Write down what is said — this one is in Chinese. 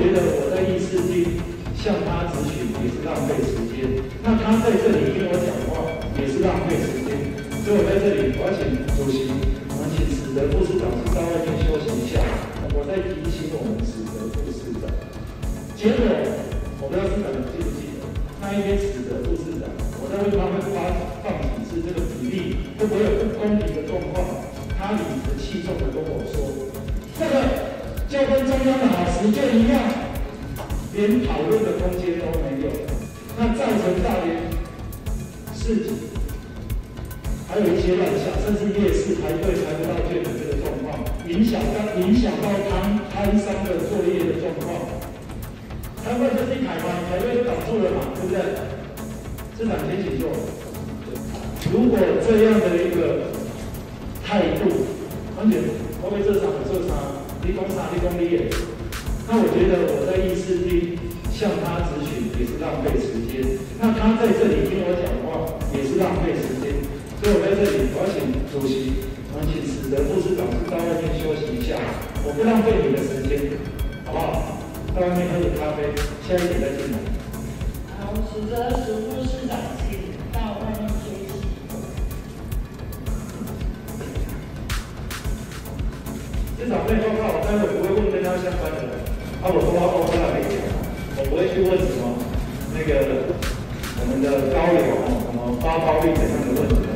觉得我在议事厅向他质询也是浪费时间，那他在这里听我讲话也是浪费时间，所以我在这里我要请主席，我们请史德副市长到外面休息一下，我在提醒我们史德副市长。结果我不知道市长你记不记得，那一天史德副市长，我在问他会放几次这个比例，会不会有不公平的状况？他理直气壮的跟我说，这个就跟中央的好实践一样，连讨论的空间都没有，那造成大连市还有一些乱象，甚至夜市排队排不到券的这个状况，影响到摊商的作业的状况。摊位就是一排嘛，排队就挡住了嘛，对不对？市长先请坐。如果这样的一个态度，完全我为这场这场立功啥立功立业，那我觉得我在议事厅向他质询也是浪费时间，那他在这里听我讲话也是浪费时间，所以我在这里我要请主席，我们请史德副市长到外面休息一下，我不浪费你的时间，好不好？到外面喝点咖啡，下一点再进来。 好，史德副市长请到外面休息。 市长会报告，待会不会问跟他相关的。我说话我来讲，我不会去问什么那个我们的高流什么发包率怎样的问题。